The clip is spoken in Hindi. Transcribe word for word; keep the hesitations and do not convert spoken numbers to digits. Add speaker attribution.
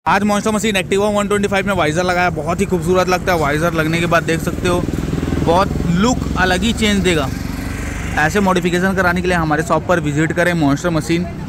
Speaker 1: आज monster machine Activa one twenty five में वाइज़र लगाया, बहुत ही खूबसूरत लगता है। वाइज़र लगने के बाद देख सकते हो बहुत लुक अलग ही चेंज देगा। ऐसे मॉडिफिकेशन कराने के लिए हमारे शॉप पर विजिट करें मॉन्स्टर मशीन।